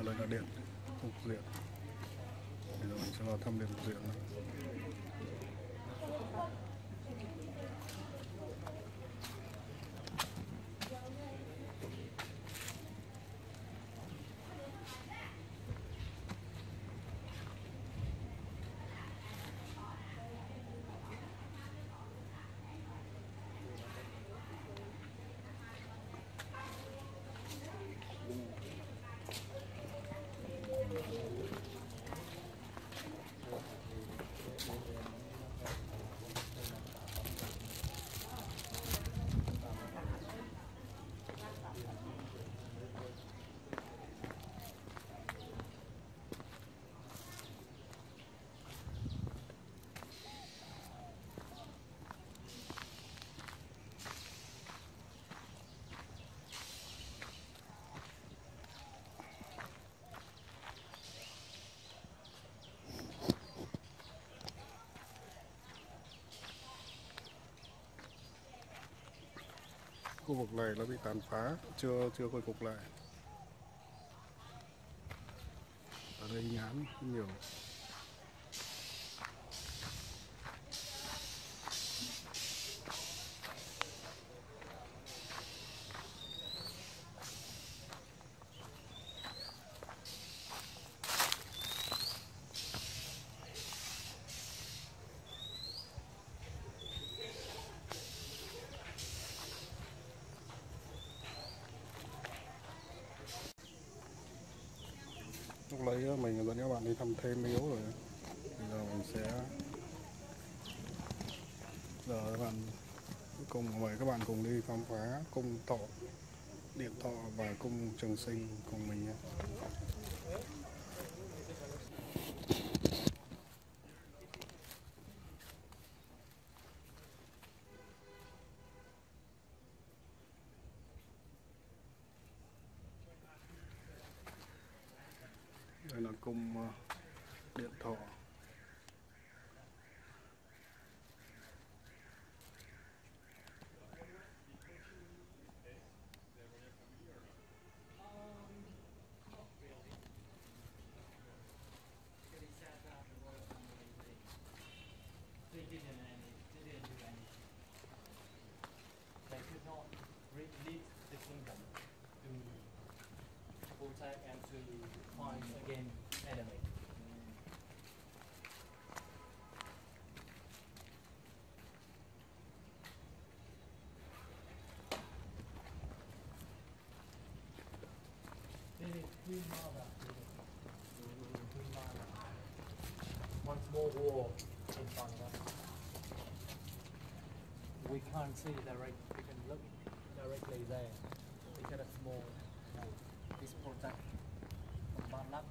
Còn đây là điện cục diện. Bây giờ mình sẽ vào thăm điện cục diện này. Khu vực này nó bị tàn phá, chưa khôi phục lại. Ở đây nhám nhiều. Lúc lấy mình dẫn các bạn đi thăm thêm miếu rồi. Bây giờ mình sẽ các bạn mời các bạn cùng đi khám phá cung Thọ, Điện Thọ và cung Trường Sinh cùng mình nhé. Đây là cung Điện Thọ. And to find again enemy. Once more war in front of us. We can't see direct. We can look directly there. We get a small. This protect from bad luck.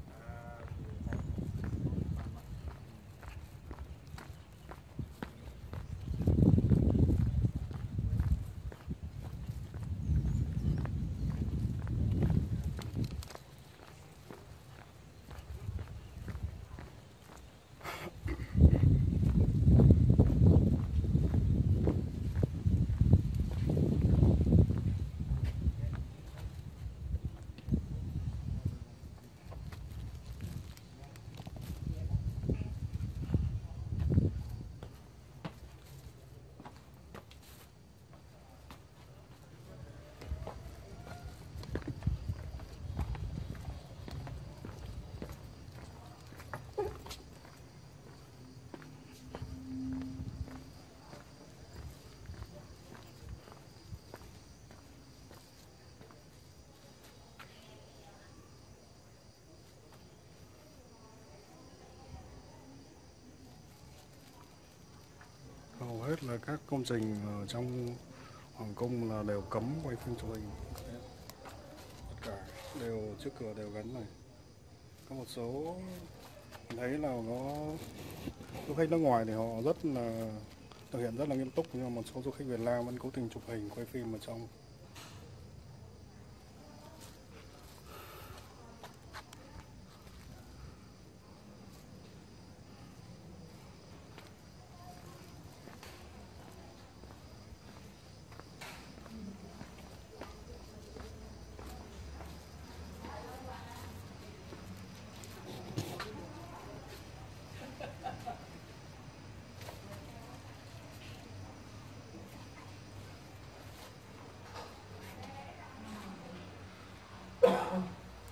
Hầu hết là các công trình ở trong hoàng cung là đều cấm quay phim chụp hình. Tất cả đều trước cửa đều gắn này. Có một số mình thấy là du khách nước ngoài thì họ rất là thực hiện rất là nghiêm túc, nhưng mà một số du khách Việt Nam vẫn cố tình chụp hình quay phim ở trong.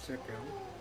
xe kéo.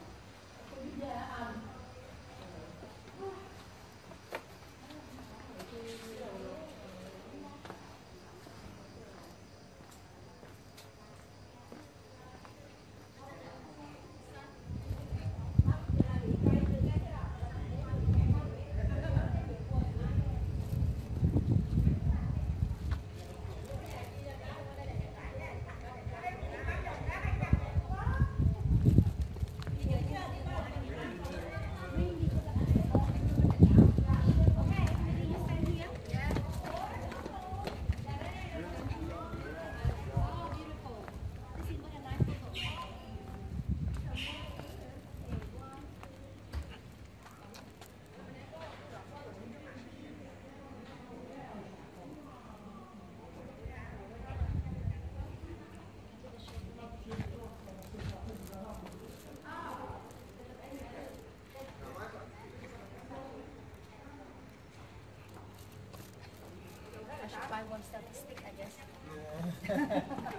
I should buy one selfie stick, I guess.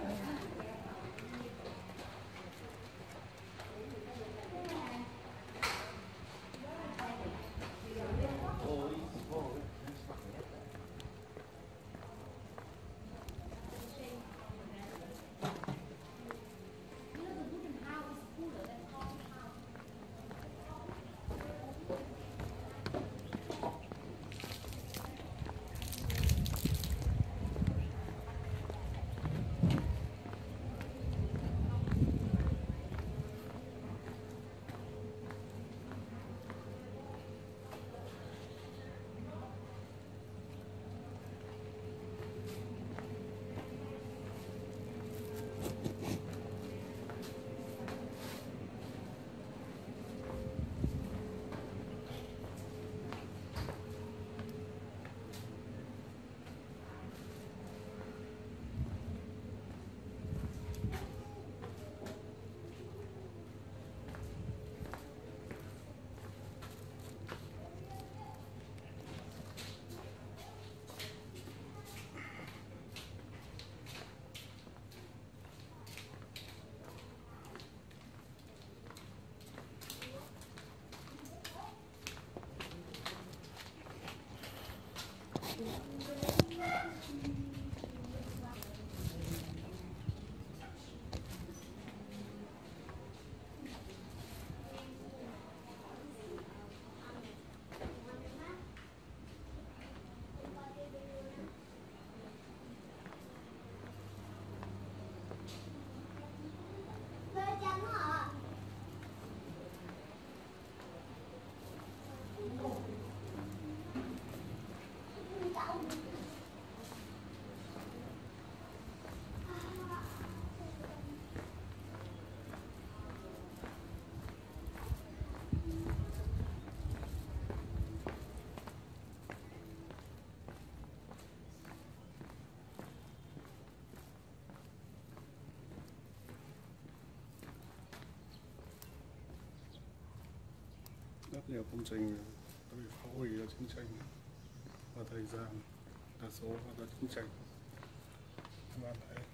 Rất nhiều công trình đã bị phá hủy do chiến tranh và thời gian đa số là do chiến tranh. Các bạn hãy